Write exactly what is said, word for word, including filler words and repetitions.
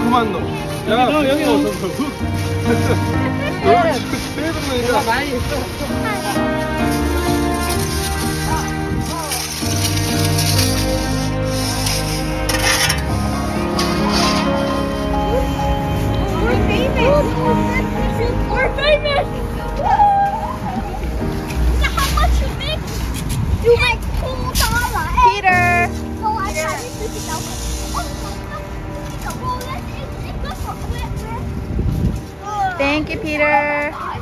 그만 넣어. 야, 여기, 여기. 어, 저, 저, 흙. 여기 세는 거니까. 많이 있어. We're famous! We're famous! How much you make? You make two dollars. Peter. So I got it fifty dollars. Thank you, Peter.